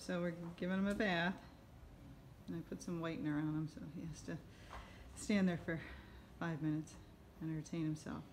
So we're giving him a bath. And I put some whitener on him so he has to stand there for 5 minutes and entertain himself.